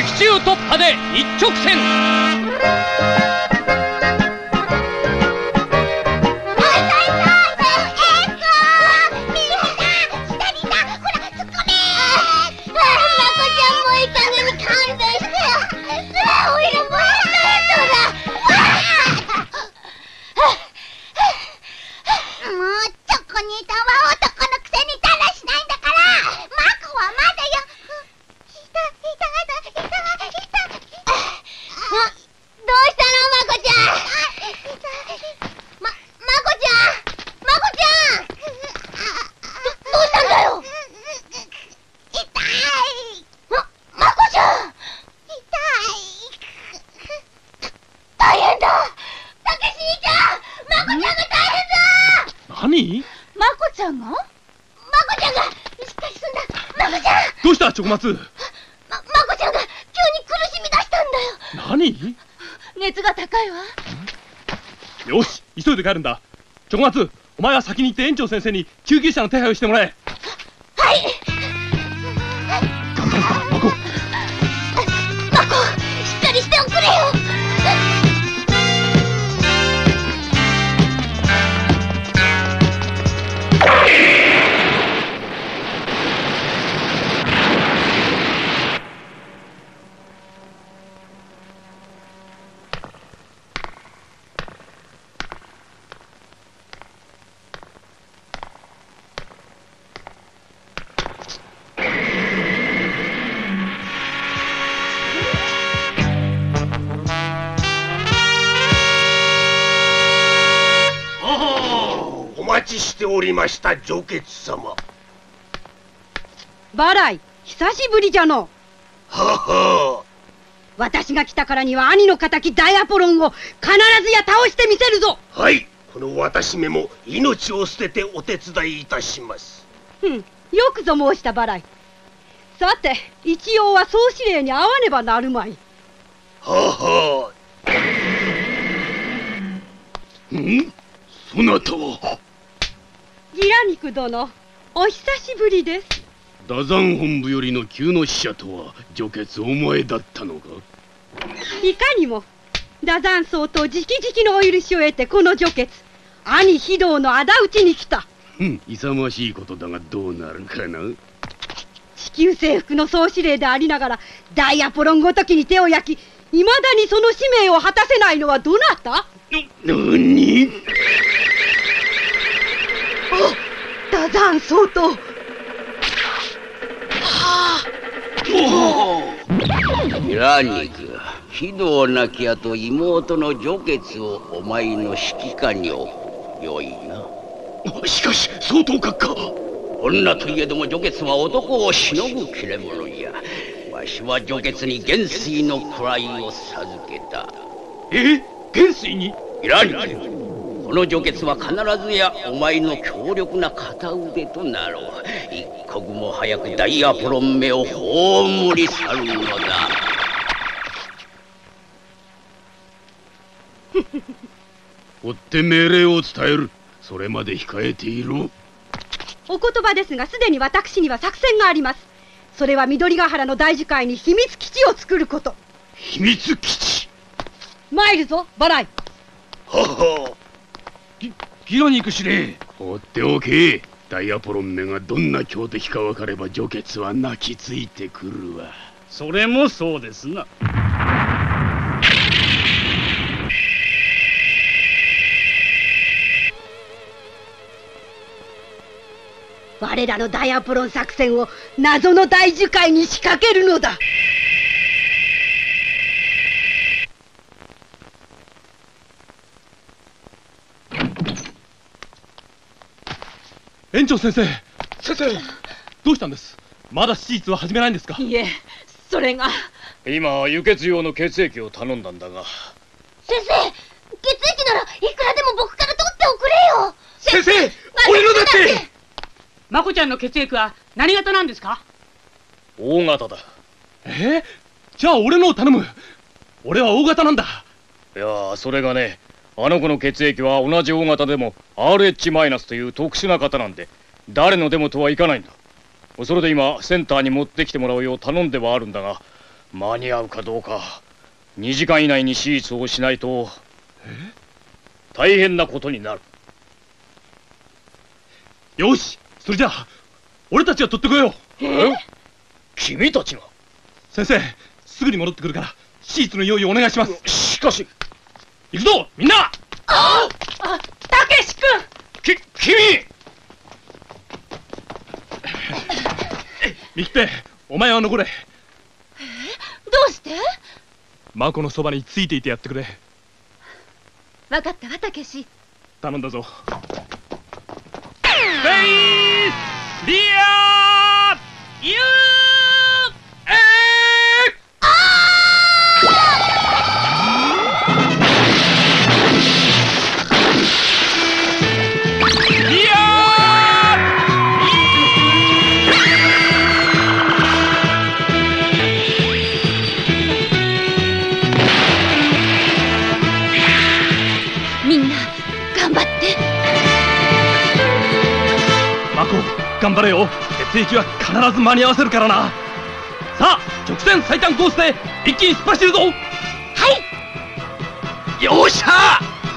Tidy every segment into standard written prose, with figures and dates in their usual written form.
的中突破で一直線。 どうしたチョコマツ？ まこちゃんが急に苦しみ出したんだよ。 何？ 熱が高いわ。 よし、急いで帰るんだ。チョコマツ、お前は先に行って園長先生に救急車の手配をしてもらえ。 はい。 頑張るか、マコ。 マコ、しっかりしておくれよ。 お待ちしておりました上血様。 バライ、久しぶりじゃの。 はは。 私が来たからには兄の敵大アポロンを必ずや倒してみせるぞ。 はい、この私めも命を捨ててお手伝いいたします。 よくぞ申したバライ。さて、一応は総司令に会わねばなるまい。 はは。 そなたは？ ギラニク殿、お久しぶりです。 太山本部よりの急の使者とは女傑お前だったのか？ いかにも太山僧と直々のお許しを得てこの女傑兄非道の仇討ちに来た。 勇ましいことだがどうなるかな。 地球征服の総司令でありながら大アポロンごときに手を焼き、いまだにその使命を果たせないのはどなた？ 何？ 太山僧とギラニク、非道なきあと妹の女傑をお前の指揮下に置く。よいな。 しかし相当閣下、 女といえども女傑は男をしのぐ切れ者じゃ。わしは女傑に元帥の位を授けた。 元帥に？ ギラニク、この女傑は必ずやお前の強力な片腕となろう。一刻も早く大アポロンめを葬り去るのだ。 追って命令を伝える。それまで控えていろ。 お言葉ですが、すでに私には作戦があります。それは緑ヶ原の大樹海に秘密基地を作ること。 秘密基地？ 参るぞバライ。 はは。 ギラニク司令、 放っておけ。大アポロンめがどんな強敵か分かれば女傑は泣きついてくるわ。 それもそうですな。 我らの大アポロン作戦を謎の大樹海に仕掛けるのだ。 園長先生。先生、どうしたんです？まだ手術は始めないんですか？ いえ、それが。 今輸血用の血液を頼んだんだが。 先生、血液ならいくらでも僕から取っておくれよ。 先生、俺のだって。 まこちゃんの血液は何型なんですか？ 大型だ。 じゃあ俺のを頼む。俺は大型なんだ。 いや、それがね、あの子の血液は同じ大型でも RH- という特殊な型なんで、誰のでもとはいかないんだ。それで今センターに持ってきてもらうよう頼んではあるんだが、 間に合うかどうか。2時間以内に手術をしないと大変なことになる。 よし、それじゃあ俺たちが取ってこよう。 君たちが？ 先生、すぐに戻ってくるから手術の用意をお願いします。 しかし。 行くぞみんな。 たけし君。 君ミキペ、お前は残れ。 どうして？ マコのそばについていてやってくれ。 わかったわ、たけし。 頼んだぞ。フェイスリアーユー頑張れよ。血液は必ず間に合わせるからな。さあ、直線最短コースで一気に突っ走るぞ。はい、よっしゃ。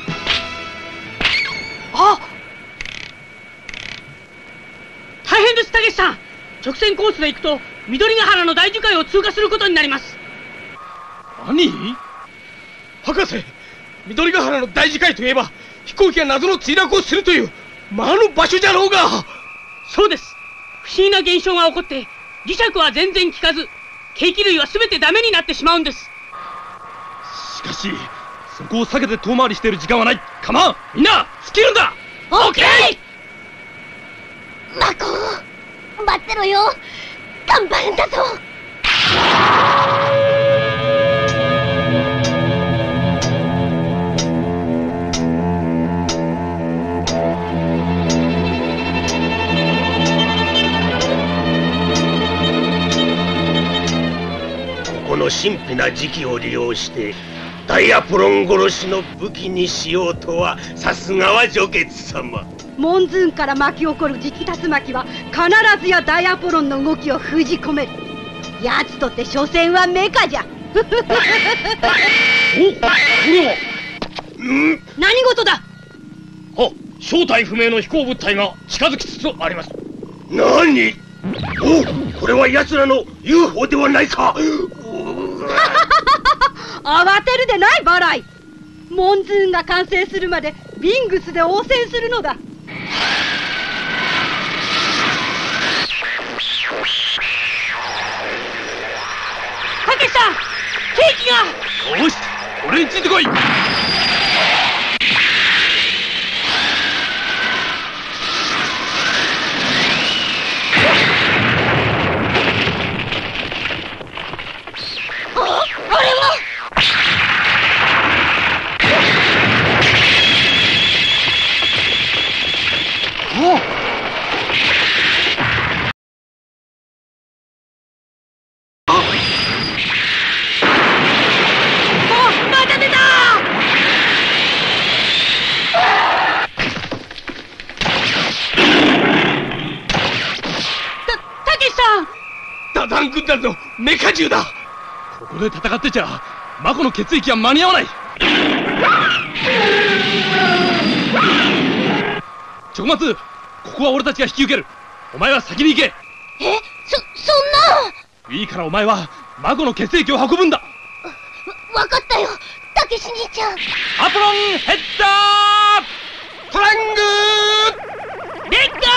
大変です、たけしさん。直線コースで行くと緑ヶ原の大樹海を通過することになります。 何？ 博士、緑ヶ原の大樹海といえば飛行機が謎の墜落をするというあの場所じゃろうが。 そうです。不思議な現象が起こって磁石は全然効かず、計器類は全てダメになってしまうんです。 しかしそこを避けて遠回りしている時間はない。構わん、みんな突きるんだ。 オーケー。 マコ、待ってろよ。頑張るんだぞ。 この神秘な時期を利用してダイアポロン殺しの武器にしようとは、さすがは女傑様。 モンズーンから巻き起こる磁気竜巻は必ずやダイアポロンの動きを封じ込める。奴とて所詮はメカじゃ。 お、これは何事だ。 正体不明の飛行物体が近づきつつあります。 何？お、これは奴らの UFO ではないか。 慌てるでないバライ。モンズーンが完成するまでビングスで応戦するのだ。 たけしさん、ケーキが。 よし、俺についてこい。 ダダン軍団のメカ銃だ。 ここで戦ってちゃマコの血液は間に合わない。直松、ここは俺たちが引き受ける。お前は先に行け。 そんな。 いいからお前はマコの血液を運ぶんだ。 わかったよ、たけし兄ちゃん。 アポロンヘッダートラングーレッカー。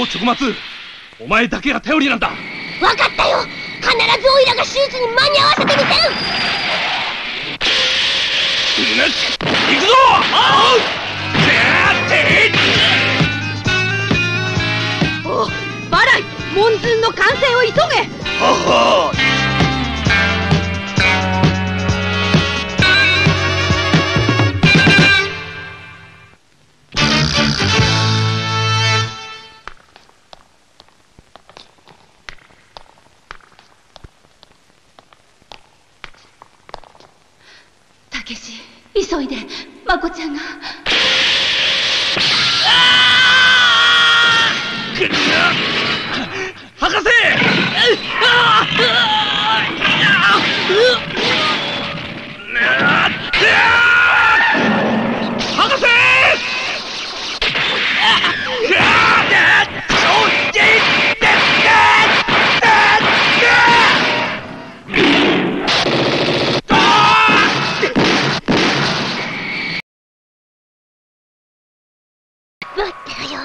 よ直松。お前だけが頼りなんだ。 わかったよ。必ずオイラが手術に間に合わせてみせる。 行くぞ。 おバライ、モンズンの完成を急げ。 ははたけし、急いで。まこちゃんが。 博士。博士。 待ってるよ。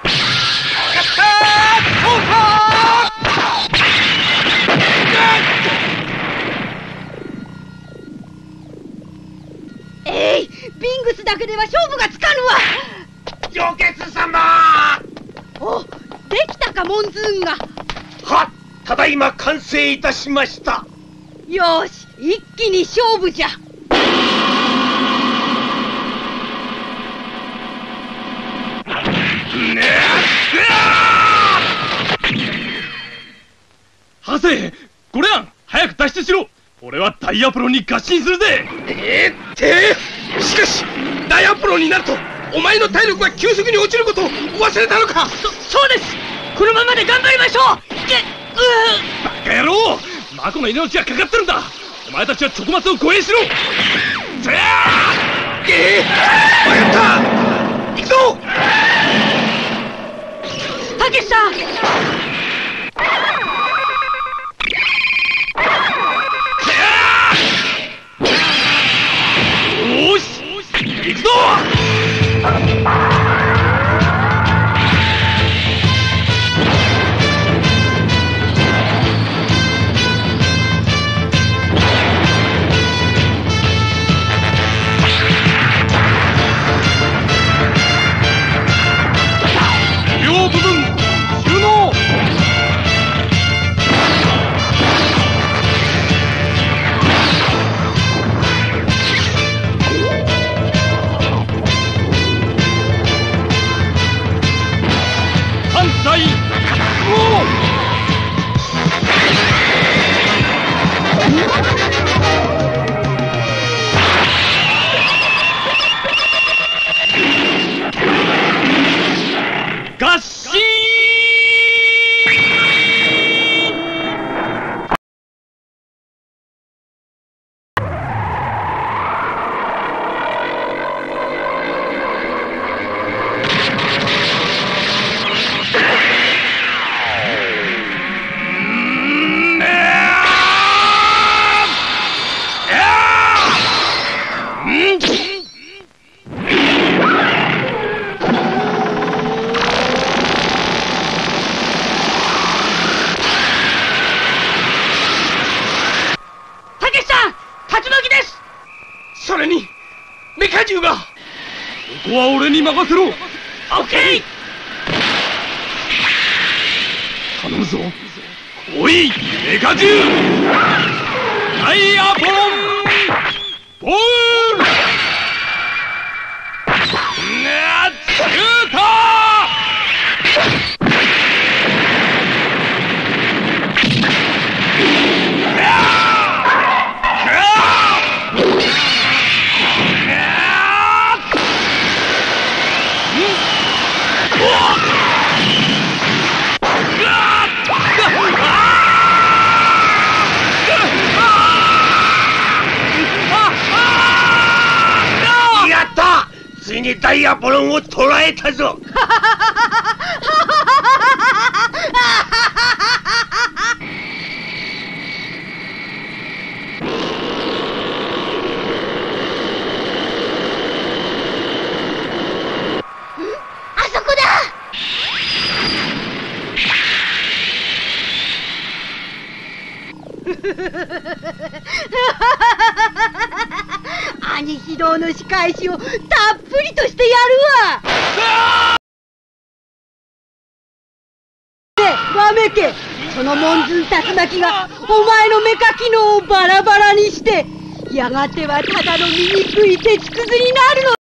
ビングスだけでは勝負がつかぬわ。 上血様。 お、できたかモンズーンが。 はっ、ただいま完成いたしました。 よーし、一気に勝負じゃ。 博士、ゴレアン、早く脱出しろ。俺はダイヤプロに合心するぜ。 しかしダイヤプロになるとお前の体力が急速に落ちることを忘れたのか。 そうです。このままで頑張りましょう。 バカ野郎、マコの命がかかってるんだ。お前たちは直松を護衛しろ。 分かった、行くぞ。 たけしさん。 よし、行くぞ。両部分収納。反対合心。 それにメカ銃が。 ここは俺に任せろ。 オッケー。 頼むぞ。おい、メカ銃ダイヤポロンボールシュート。 やった、ついにダイヤポロンを捕らえたぞ。 あそこだ。 指導の仕返しをたっぷりとしてやるわ。わめけ、そのモンズン竜巻がお前のメカ機能をバラバラにして、やがてはただの醜い鉄くずになるの。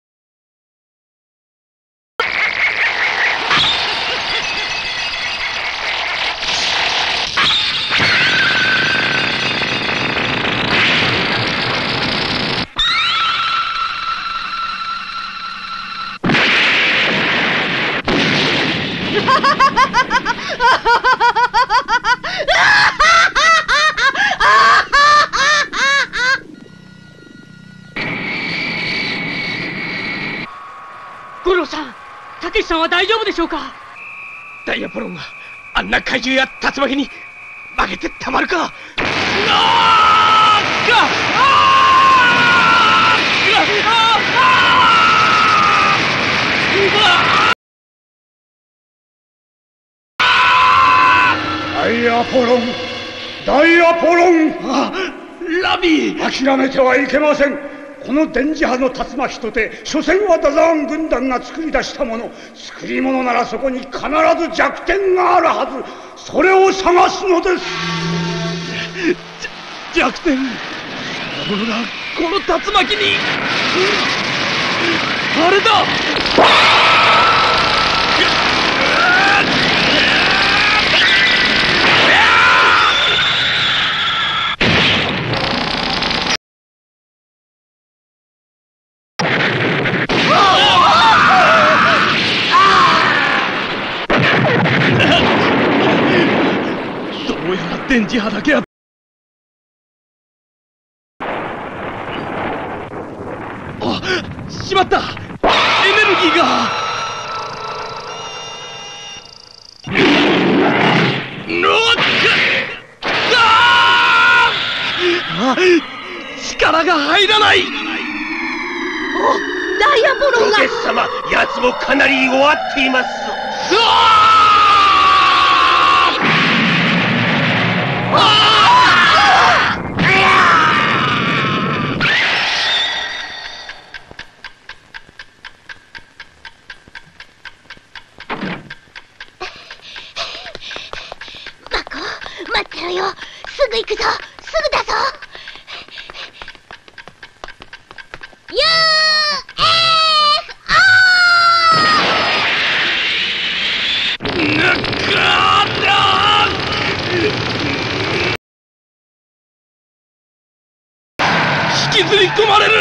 五郎さん、たけしさんは大丈夫でしょうか？ ダイヤポロンがあんな怪獣や竜巻に負けてたまるか。 ダイヤポロン、ダイヤポロン。 ラビー、 諦めてはいけません。この電磁波の竜巻とて所詮はダザーン軍団が作り出したもの。作り物ならそこに必ず弱点があるはず。それを探すのです。 弱点、ものがこの竜巻に。あれだ。電磁波だけは。あ、しまった。エネルギーが。力が入らない。 ダイヤポロンが。 ジョゲス様、奴もかなり弱っています。 バコ、待ってろよ。すぐ行くぞ。すぐだぞ。 引きずり込まれる。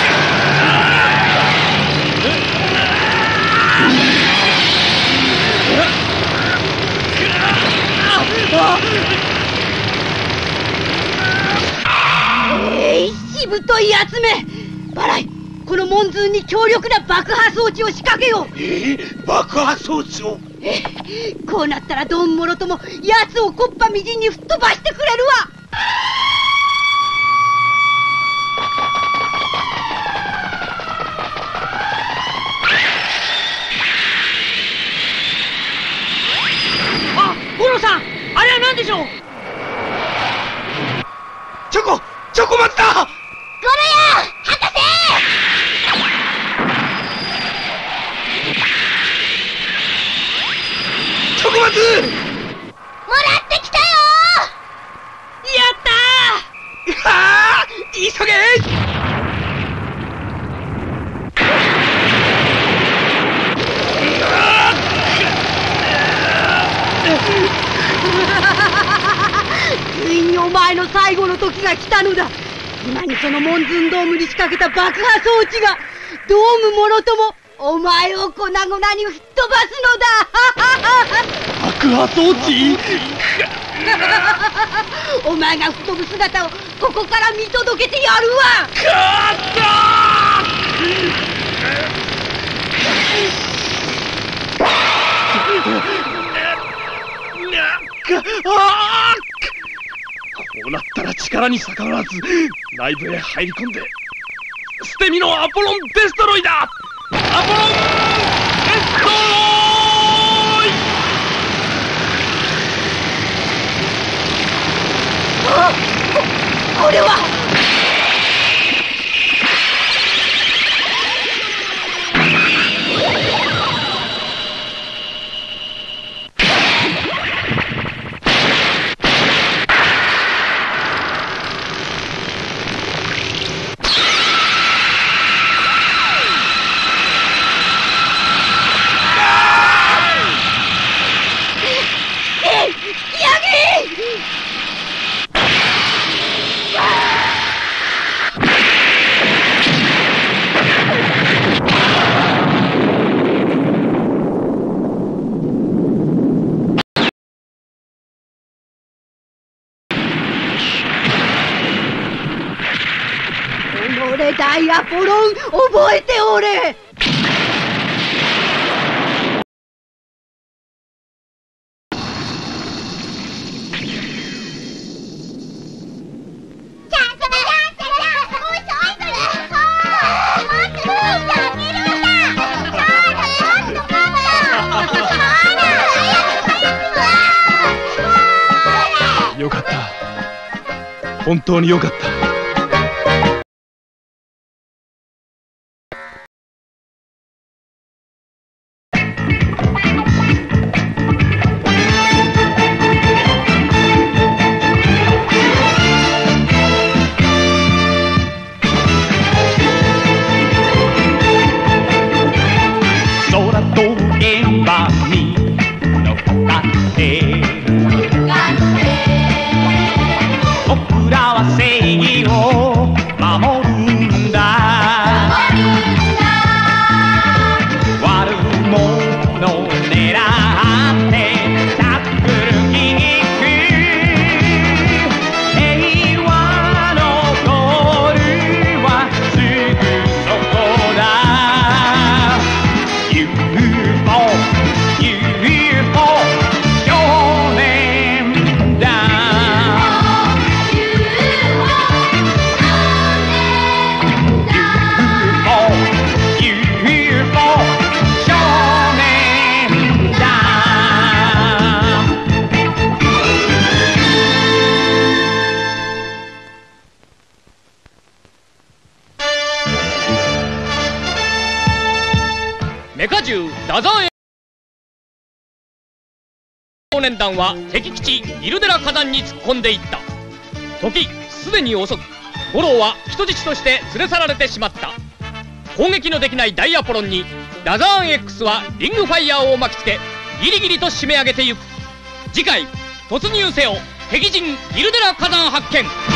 しぶといやつめ。バライ、このモンズーンに強力な爆破装置を仕掛けよう。 爆破装置を。 こうなったらドンモロともやつを木っ端みじんに吹っ飛ばしてくれるわ。 あ、五郎さん、あれは何でしょう？ チョコ待った。 ゴロヤ博士。 チョコ待つ。 もらってきたよ。 やったー。 はあ、急げ。 ついにお前の最後の時が来たのだ。今にそのモンズンドームに仕掛けた爆破装置がドームもろともお前を粉々に吹っ飛ばすのだ。 爆破装置。 お前が吹っ飛ぶ姿をここから見届けてやるわ。 こうなったら力に逆らわず内部へ入り込んで捨て身のアポロンデストロイだ。アポロンデストロイ。 これはイアポロン覚えておれ。 よかった。本当によかった。 空と円盤に乗っかって僕らは正義を守るんだ。悪者を狙ってタックルに行く。平和のゴールはすぐそこだ。UFO 少年だ。 メカ銃ダザーン少年団は敵基地ギルデラ火山に突っ込んでいった。時すでに遅く、五郎は人質として連れ去られてしまった。攻撃のできないダイアポロンにダザーン X はリングファイヤーを巻きつけギリギリと締め上げてゆく。次回突入せよ敵陣ギルデラ火山発見。